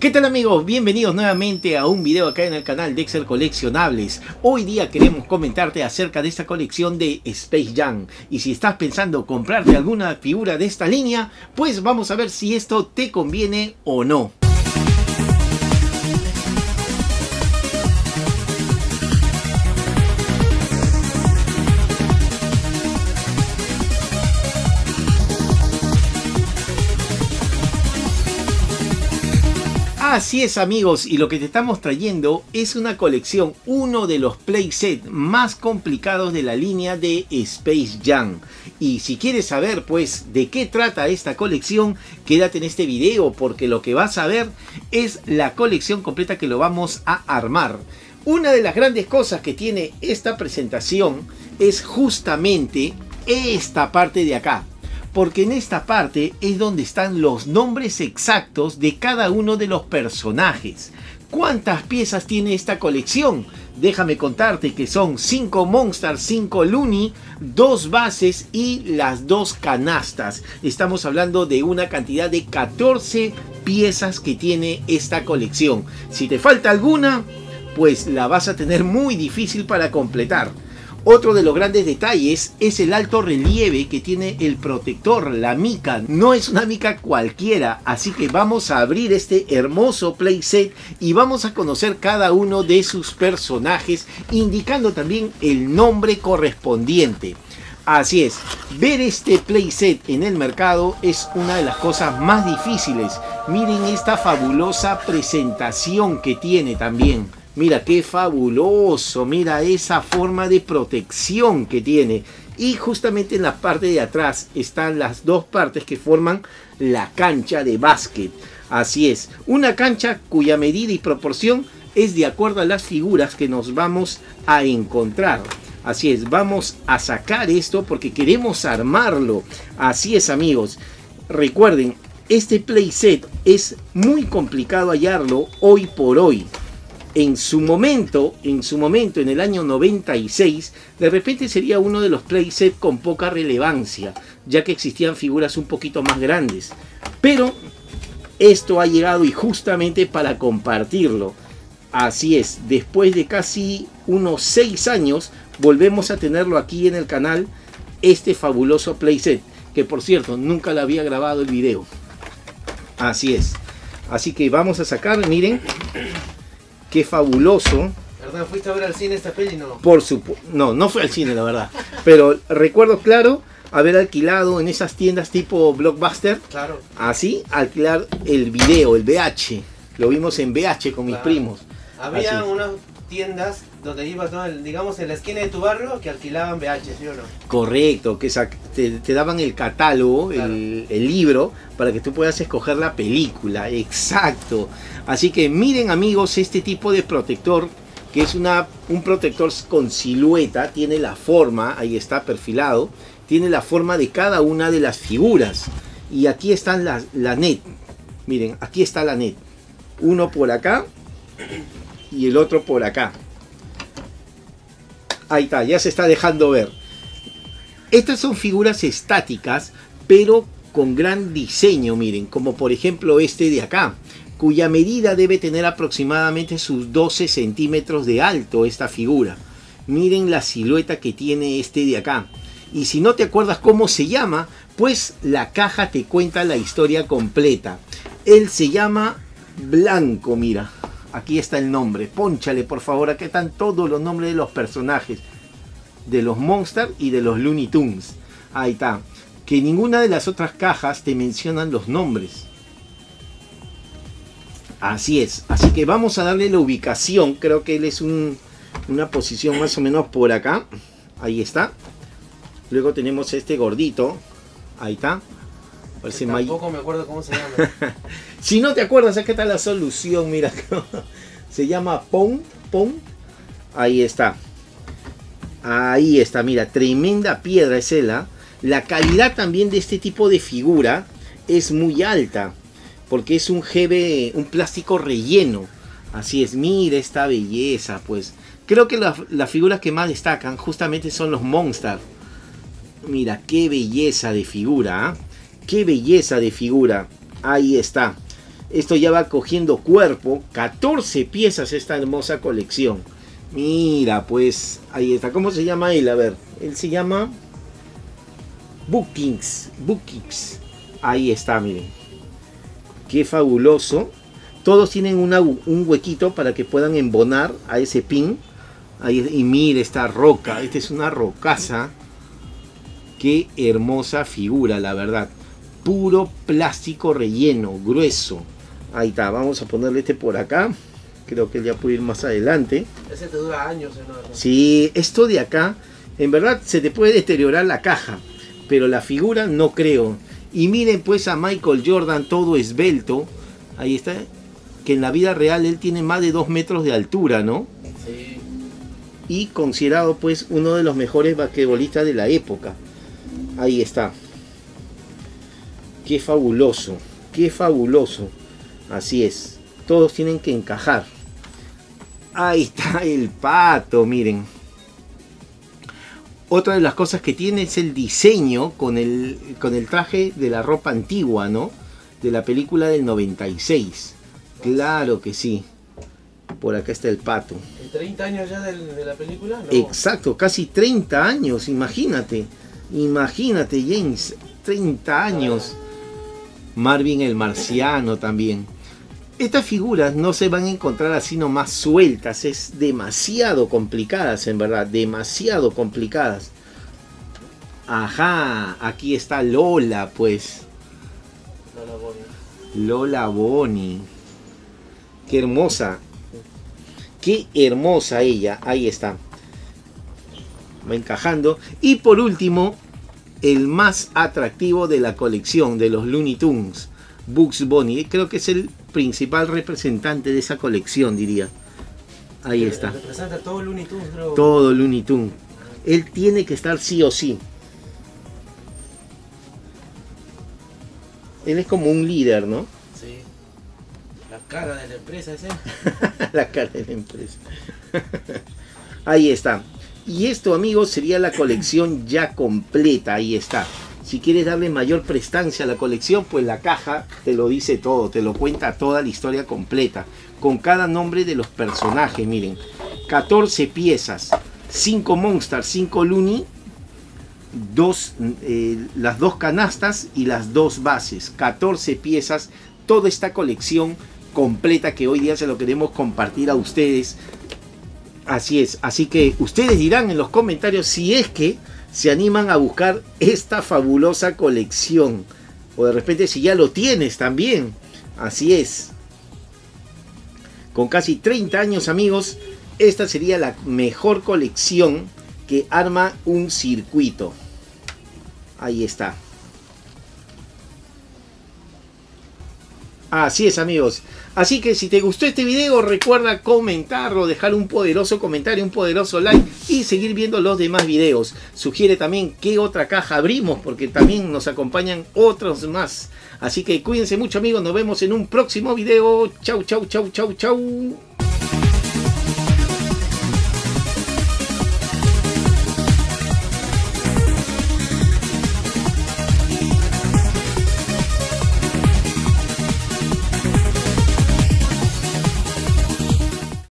¿Qué tal amigos? Bienvenidos nuevamente a un video acá en el canal Dexter Coleccionables. Hoy día queremos comentarte acerca de esta colección de Space Jam. Y si estás pensando comprarte alguna figura de esta línea, pues vamos a ver si esto te conviene o no. Así es amigos, y lo que te estamos trayendo es una colección, uno de los playset más complicados de la línea de Space Jam. Y si quieres saber pues de qué trata esta colección, quédate en este video porque lo que vas a ver es la colección completa que lo vamos a armar. Una de las grandes cosas que tiene esta presentación es justamente esta parte de acá. Porque en esta parte es donde están los nombres exactos de cada uno de los personajes. ¿Cuántas piezas tiene esta colección? Déjame contarte que son 5 Monsters, 5 Looney, 2 bases y las 2 canastas. Estamos hablando de una cantidad de 14 piezas que tiene esta colección. Si te falta alguna, pues la vas a tener muy difícil para completar. Otro de los grandes detalles es el alto relieve que tiene el protector, la mica. No es una mica cualquiera, así que vamos a abrir este hermoso playset y vamos a conocer cada uno de sus personajes, indicando también el nombre correspondiente. Así es, ver este playset en el mercado es una de las cosas más difíciles. Miren esta fabulosa presentación que tiene también. Mira qué fabuloso, mira esa forma de protección que tiene. Y justamente en la parte de atrás están las dos partes que forman la cancha de básquet. Así es, una cancha cuya medida y proporción es de acuerdo a las figuras que nos vamos a encontrar. Así es, vamos a sacar esto porque queremos armarlo. Así es amigos, recuerden, este playset es muy complicado hallarlo hoy por hoy. En su momento, en el año 96, de repente sería uno de los playset con poca relevancia, ya que existían figuras un poquito más grandes. Pero esto ha llegado y justamente para compartirlo. Así es, después de casi unos 6 años, volvemos a tenerlo aquí en el canal, este fabuloso playset, que por cierto, nunca le había grabado el video. Así es, así que vamos a sacar, miren. Qué fabuloso. ¿Verdad? ¿Fuiste a ver al cine esta peli? No. Por supuesto. No, no fue al cine, la verdad. Pero recuerdo claro haber alquilado en esas tiendas tipo Blockbuster. Claro. Así, alquilar el video, el VH. Lo vimos en VH con mis primos. Había unas tiendas donde ibas, ¿no? Digamos, en la esquina de tu barrio que alquilaban VH, ¿sí o no? Correcto, que te daban el catálogo, claro. el libro, para que tú puedas escoger la película. Exacto. Así que miren amigos, este tipo de protector, que es un protector con silueta, tiene la forma, ahí está perfilado, tiene la forma de cada una de las figuras. Y aquí están la net. Miren, aquí está la net. Uno por acá y el otro por acá. Ahí está, ya se está dejando ver. Estas son figuras estáticas, pero con gran diseño, miren, como por ejemplo este de acá, cuya medida debe tener aproximadamente sus 12 centímetros de alto esta figura. Miren la silueta que tiene este de acá. Y si no te acuerdas cómo se llama, pues la caja te cuenta la historia completa. Él se llama Blanco, mira. Aquí está el nombre, pónchale por favor, aquí están todos los nombres de los personajes, de los Monsters y de los Looney Tunes. Ahí está, que ninguna de las otras cajas te mencionan los nombres. Así es, así que vamos a darle la ubicación, creo que él es una posición más o menos por acá, ahí está. Luego tenemos este gordito, ahí está. Tampoco me acuerdo cómo se llama. Si no te acuerdas, acá está la solución, mira. Se llama Pong. Ahí está. Ahí está, mira, tremenda piedra es él. La calidad también de este tipo de figura es muy alta, porque es un GB, un plástico relleno. Así es, mira esta belleza, pues. Creo que las figuras que más destacan justamente son los Monsters. Mira, qué belleza de figura, ¿eh? Qué belleza de figura. Ahí está. Esto ya va cogiendo cuerpo. 14 piezas esta hermosa colección. Mira, pues ahí está. ¿Cómo se llama él? A ver, él se llama Bookings. Ahí está, miren. Qué fabuloso. Todos tienen un huequito para que puedan embonar a ese pin. Ahí, y mire esta roca. Esta es una rocaza. Qué hermosa figura, la verdad. Puro plástico relleno, grueso. Ahí está. Vamos a ponerle este por acá. Creo que ya puede ir más adelante. Ese te dura años, ¿no? Sí, esto de acá, en verdad se te puede deteriorar la caja, pero la figura no creo. Y miren pues a Michael Jordan todo esbelto. Ahí está. Que en la vida real él tiene más de 2 metros de altura, ¿no? Sí. Y considerado pues uno de los mejores basquetbolistas de la época. Ahí está. Qué fabuloso. Qué fabuloso. Así es. Todos tienen que encajar. Ahí está el pato, miren. Otra de las cosas que tiene es el diseño con el traje de la ropa antigua, ¿no? De la película del 96. Claro que sí. Por acá está el pato. ¿30 años ya de la película? No. Exacto, casi 30 años, imagínate. Imagínate, James, 30 años. Marvin el marciano también. Estas figuras no se van a encontrar así nomás sueltas, es demasiado complicadas en verdad, demasiado complicadas. Ajá, aquí está Lola pues. Lola Bonnie. Qué hermosa. Qué hermosa ella, ahí está. Va encajando. Y por último, el más atractivo de la colección de los Looney Tunes, Bugs Bunny. Creo que es el principal representante de esa colección, diría. Ahí está. Representa todo Looney Tunes, creo. Todo Looney Tunes. Él tiene que estar sí o sí. Él es como un líder, ¿no? Sí. La cara de la empresa ese. La cara de la empresa. Ahí está. Y esto, amigos, sería la colección ya completa. Ahí está. Si quieres darle mayor prestancia a la colección, pues la caja te lo dice todo, te lo cuenta toda la historia completa, con cada nombre de los personajes. Miren, 14 piezas, 5 Monsters, 5 Looney, las 2 canastas y las 2 bases. 14 piezas, toda esta colección completa que hoy día se lo queremos compartir a ustedes. Así es, así que ustedes dirán en los comentarios si es que se animan a buscar esta fabulosa colección, o de repente si ya lo tienes también. Así es, con casi 30 años, amigos, esta sería la mejor colección que arma un circuito. Ahí está. Así es, amigos. Así que si te gustó este video, recuerda comentarlo, dejar un poderoso comentario, un poderoso like y seguir viendo los demás videos. Sugiere también qué otra caja abrimos, porque también nos acompañan otros más. Así que cuídense mucho, amigos. Nos vemos en un próximo video. Chau, chau, chau, chau, chau.